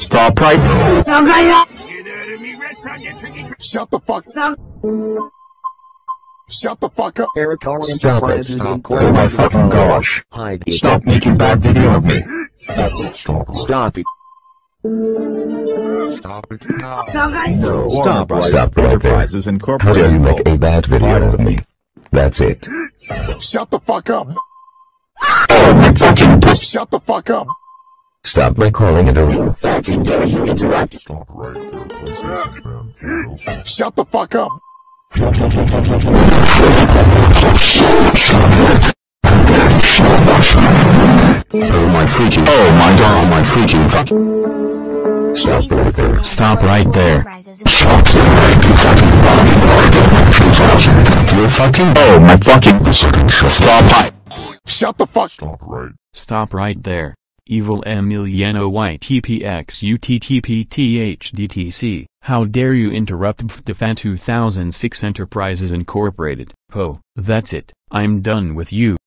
Stop right. Shut the fuck up. Shut the fuck up. Stop it. Stop. Oh my fucking gosh. Stop making bad video of me. That's it. Stop it. Stop it now. No. Stop right Enterprises there. Incorporated. How dare you make a bad video of me? That's it. Shut the fuck up. Oh my fucking pussy. Shut the fuck up. Stop by calling it a fucking dare you interrupt. Stop right there, please. Shut the fuck up. Oh my freaking. Oh my god. Oh my freaking fuck. Stop right there. Stop right there. You're fucking. Oh my fucking. Stop right. Shut the fuck. Stop right. Stop right there. Evil EmilianoYTP EXE UTTP THDTC. How dare you interrupt PTCG452 2006 Enterprises Incorporated. Oh, that's it. I'm done with you.